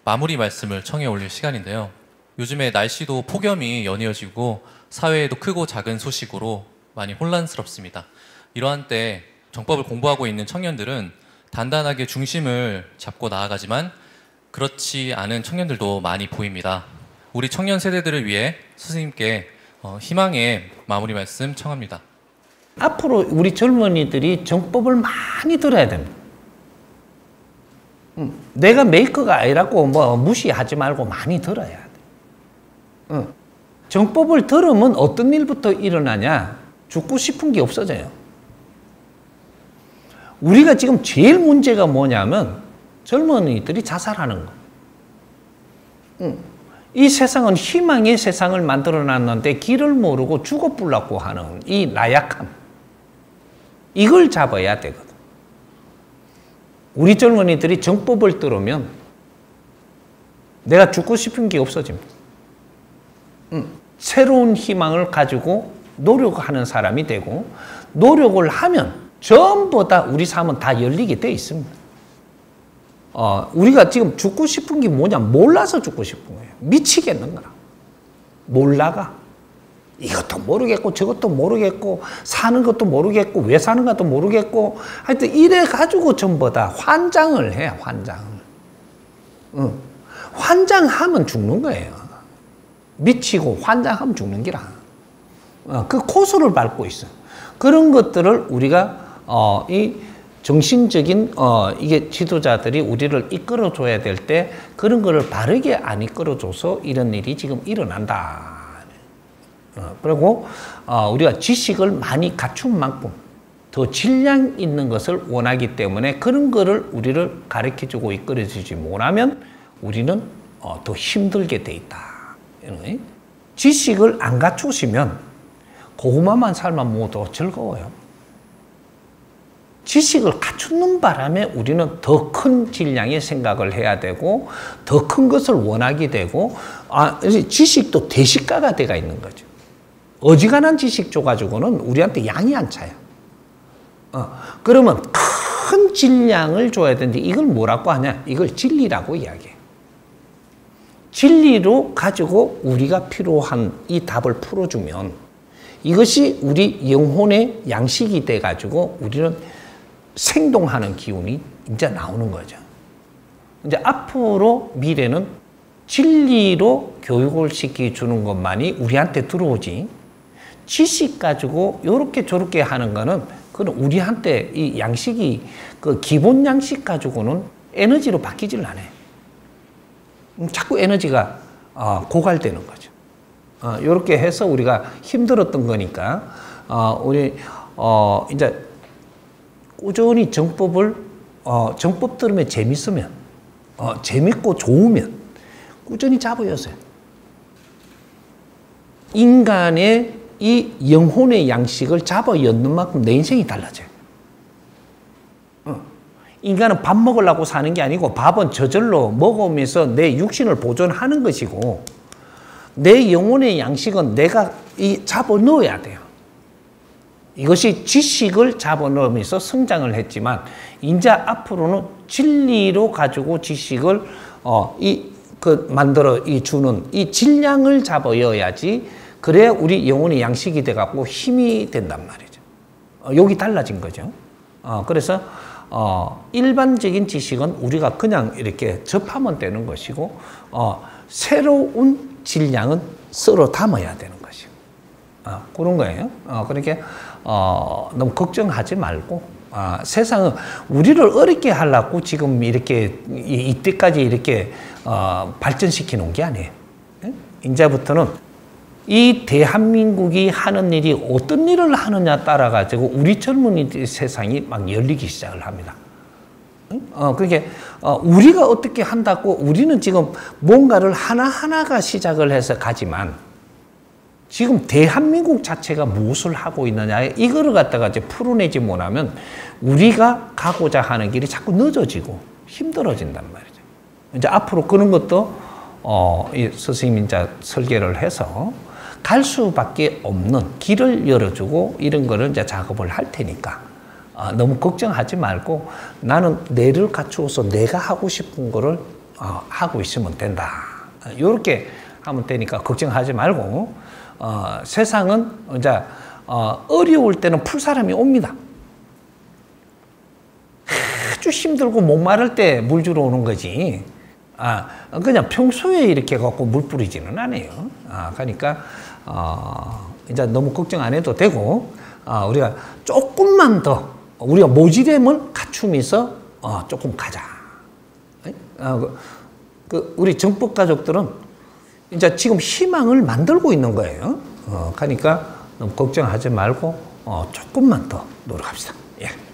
마무리 말씀을 청해 올릴 시간인데요. 요즘에 날씨도 폭염이 연이어지고 사회에도 크고 작은 소식으로 많이 혼란스럽습니다. 이러한 때 정법을 공부하고 있는 청년들은 단단하게 중심을 잡고 나아가지만 그렇지 않은 청년들도 많이 보입니다. 우리 청년 세대들을 위해 스승님께 희망의 마무리 말씀 청합니다. 앞으로 우리 젊은이들이 정법을 많이 들어야 됩니다. 내가 메이커가 아니라고 뭐 무시하지 말고 많이 들어야 돼. 정법을 들으면 어떤 일부터 일어나냐? 죽고 싶은 게 없어져요. 우리가 지금 제일 문제가 뭐냐면 젊은이들이 자살하는 거. 이 세상은 희망의 세상을 만들어놨는데 길을 모르고 죽어불라고 하는 이 나약함. 이걸 잡아야 되거든. 우리 젊은이들이 정법을 들으면 내가 죽고 싶은 게 없어집니다. 새로운 희망을 가지고 노력하는 사람이 되고 노력을 하면 전부 다 우리 삶은 다 열리게 돼 있습니다. 우리가 지금 죽고 싶은 게 뭐냐? 몰라서 죽고 싶은 거예요. 미치겠는 거라. 몰라가. 이것도 모르겠고 저것도 모르겠고 사는 것도 모르겠고 왜 사는 것도 모르겠고 하여튼 이래 가지고 전부 다 환장을 해. 환장을. 환장하면 죽는 거예요. 미치고 환장하면 죽는 기라. 그 코스를 밟고 있어. 그런 것들을 우리가 이 정신적인 이게 지도자들이 우리를 이끌어줘야 될 때 그런 거를 바르게 안 이끌어줘서 이런 일이 지금 일어난다. 그리고 우리가 지식을 많이 갖춘 만큼 더 질량 있는 것을 원하기 때문에 그런 거를 우리를 가르쳐주고 이끌어주지 못하면 우리는 더 힘들게 돼 있다. 지식을 안 갖추시면 고구마만 살면 모두 즐거워요. 지식을 갖추는 바람에 우리는 더 큰 질량의 생각을 해야 되고 더 큰 것을 원하게 되고 지식도 대식가가 돼가 있는 거죠. 어지간한 지식 줘가지고는 우리한테 양이 안 차요. 그러면 큰 질량을 줘야 되는데 이걸 뭐라고 하냐? 이걸 진리라고 이야기해요. 진리로 가지고 우리가 필요한 이 답을 풀어주면 이것이 우리 영혼의 양식이 돼가지고 우리는 생동하는 기운이 이제 나오는 거죠. 이제 앞으로 미래는 진리로 교육을 시켜주는 것만이 우리한테 들어오지 지식 가지고 요렇게 저렇게 하는 거는 그건 우리한테 이 양식이 그 기본 양식 가지고는 에너지로 바뀌질 않아요. 자꾸 에너지가 고갈되는 거죠. 요렇게 해서 우리가 힘들었던 거니까 우리 이제 꾸준히 정법을 정법 들으면 재밌으면 재밌고 좋으면 꾸준히 잡아야세요. 인간의 이 영혼의 양식을 잡아 엮는 만큼 내 인생이 달라져요. 인간은 밥 먹으려고 사는 게 아니고 밥은 저절로 먹으면서 내 육신을 보존하는 것이고 내 영혼의 양식은 내가 잡아 넣어야 돼요. 이것이 지식을 잡아 넣으면서 성장을 했지만 이제 앞으로는 진리로 가지고 지식을 만들어 주는 이 질량을 잡아여야지 그래야 우리 영혼의 양식이 돼갖고 힘이 된단 말이죠. 여기 달라진 거죠. 그래서 일반적인 지식은 우리가 그냥 이렇게 접하면 되는 것이고 새로운 질량은 썰어 담아야 되는 것이고 그런 거예요. 그렇게 너무 걱정하지 말고 세상은 우리를 어렵게 하려고 지금 이렇게 이때까지 이렇게 발전시켜 놓은 게 아니에요. 이제부터는 이 대한민국이 하는 일이 어떤 일을 하느냐 따라 가지고 우리 젊은이들 세상이 막 열리기 시작을 합니다. 그게 우리가 어떻게 한다고 우리는 지금 뭔가를 하나하나가 시작을 해서 가지만 지금 대한민국 자체가 무엇을 하고 있느냐 이거를 갖다가 이제 풀어내지 못하면 우리가 가고자 하는 길이 자꾸 늦어지고 힘들어진단 말이죠. 이제 앞으로 그런 것도 이 스승님이 이제 설계를 해서 갈 수밖에 없는 길을 열어주고 이런 거를 이제 작업을 할 테니까 너무 걱정하지 말고 나는 뇌를 갖추어서 내가 하고 싶은 거를 하고 있으면 된다. 이렇게 하면 되니까 걱정하지 말고 세상은 이제 어려울 때는 풀 사람이 옵니다. 아주 힘들고 목마를 때 물 주러 오는 거지. 그냥 평소에 이렇게 갖고 물 뿌리지는 않아요. 그러니까 이제 너무 걱정 안 해도 되고 우리가 조금만 더 우리가 모지됨을 갖추면서 조금 가자. 우리 정법 가족들은 이제 지금 희망을 만들고 있는 거예요. 그러니까 너무 걱정하지 말고 조금만 더 노력합시다. 예.